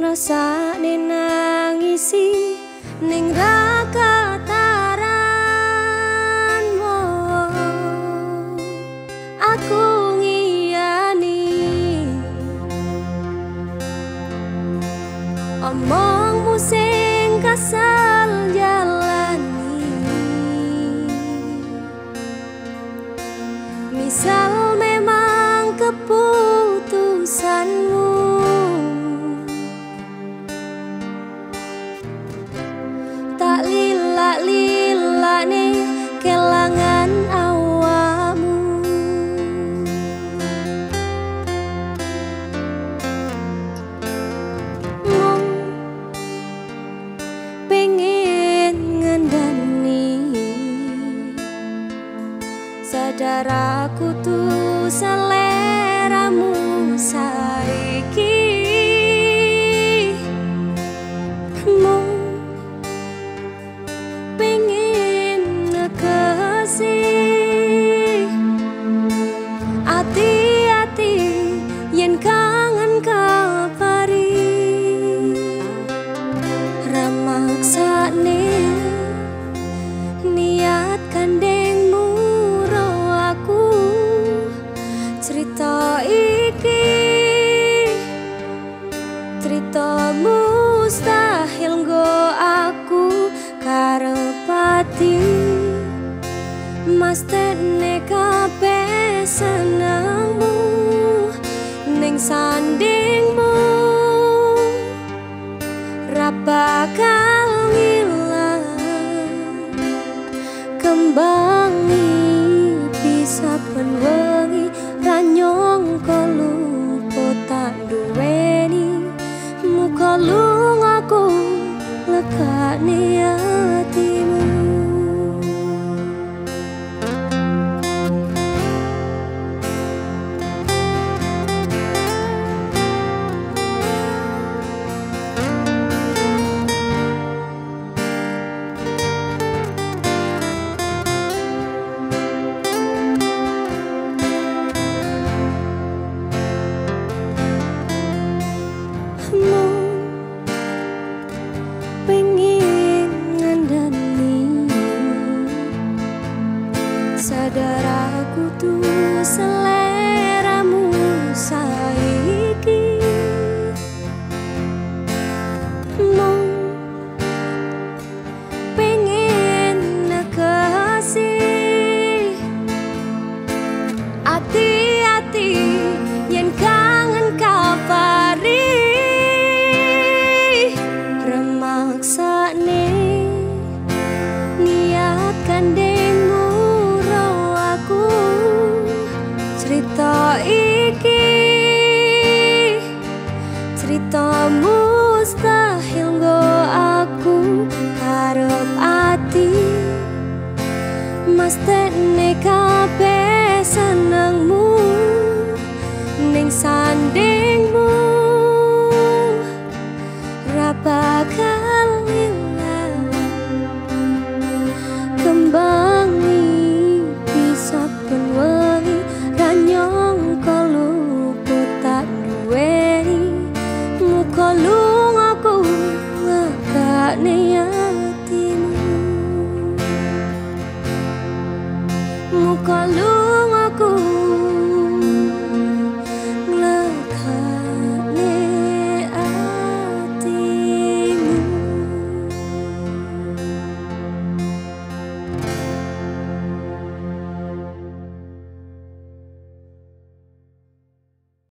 ngrasakne nangisi ning ra kataran. Aku ngiyani omongmu sing kasal jalani. Misal memang keputusanmu, tak lilak-lilakne kelangan awakmu. Mung pengen ngandani sadar aku tuh seleramu saiki. Mung pengen nekesi ati-ati yen kangen kabari. Ramaksane niat kandengmu ro aku cerita iki, cerita mustahil nggo aku karepati. Mastene kabeh senengmu ning sandingmu ra bakal ngilang. Kembangi bisa ben wengi ra nyangka lupa tak duweni muka lungaku lekane atimu. Pengen ngandani sadar aku tuh seleramu saiki. Mung pengen nekesi ati-ati yen kangen kabari. Remaksane niat kandengmu ro aku cerita iki, cerita mustahil nggo aku karep ati. Mastene kabeh senengmu ning sandingmu ra bakal ngilang. Kembangi bisa ben wengi ra nyangka lupa tak duweni muka lungaku ngakane